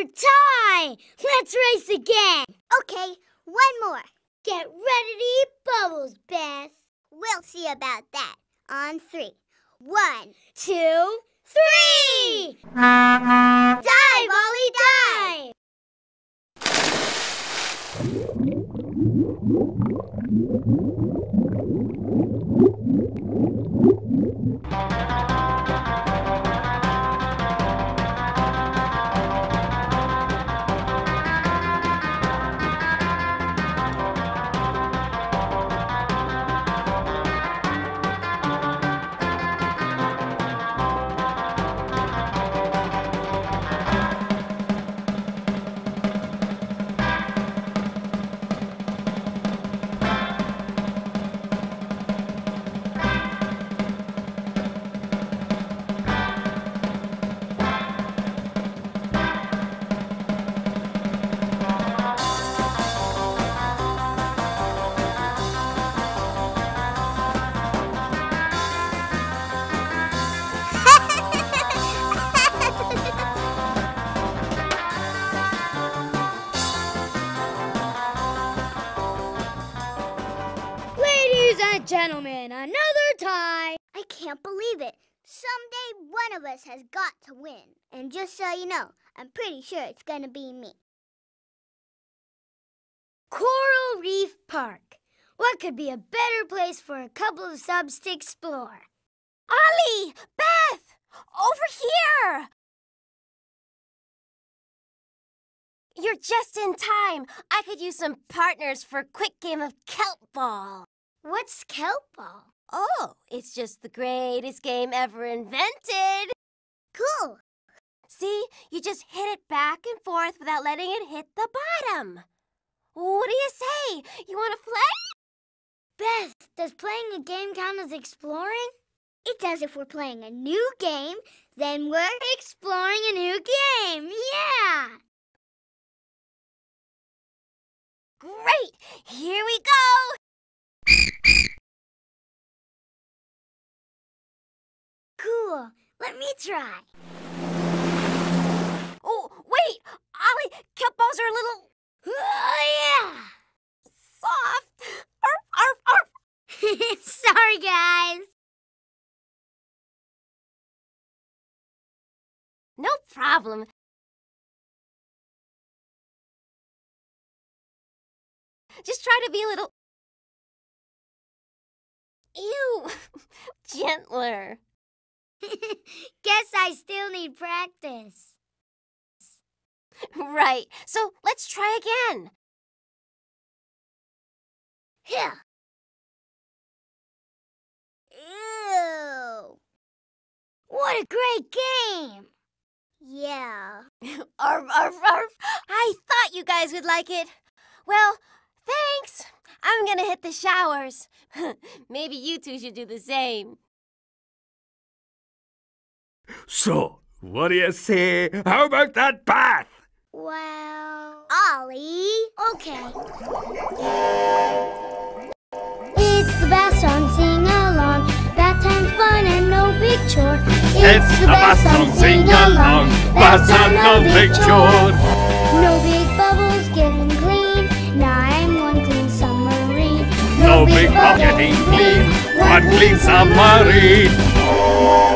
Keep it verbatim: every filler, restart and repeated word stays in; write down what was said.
Another tie! Let's race again! Okay, one more. Get ready to eat bubbles, Beth. We'll see about that. On three. One, two, three! Dive, Ollie, dive! Gentlemen, another tie! I can't believe it. Someday one of us has got to win. And just so you know, I'm pretty sure it's gonna be me. Coral Reef Park. What could be a better place for a couple of subs to explore? Ollie! Beth! Over here! You're just in time. I could use some partners for a quick game of kelp ball. What's kelp ball? Oh, it's just the greatest game ever invented. Cool. See, you just hit it back and forth without letting it hit the bottom. What do you say? You want to play? Beth, does playing a game count as exploring? It does if we're playing a new game, then we're exploring a new game. Yeah! Great! Here we go! Cool. Let me try. Oh, wait! Ollie, kelp balls are a little... Oh, yeah! Soft. Arf, arf, arf. Sorry, guys. No problem. Just try to be a little... Ew! Gentler. Guess I still need practice. Right. So let's try again. Here. Ew. What a great game. Yeah. Arf, arf, arf. I thought you guys would like it. Well, thanks. I'm gonna hit the showers. Maybe you two should do the same. So, what do you say? How about that bath? Well... Ollie. Okay. It's the bath song, sing along. Bath time's fun and no big chore. It's, it's the bath song, sing along. Bath time, no big chore. No big bubbles, getting clean. Nine, one clean submarine. No, no big bubble, getting clean. One clean submarine.